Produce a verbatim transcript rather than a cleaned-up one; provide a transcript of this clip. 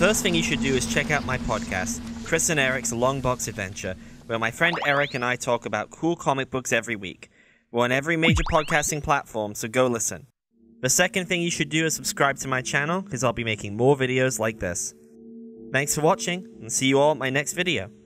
first thing you should do is check out my podcast, Chris and Eric's Long Box Adventure, where my friend Eric and I talk about cool comic books every week. We're on every major podcasting platform, so go listen. The second thing you should do is subscribe to my channel, because I'll be making more videos like this. Thanks for watching, and see you all at my next video.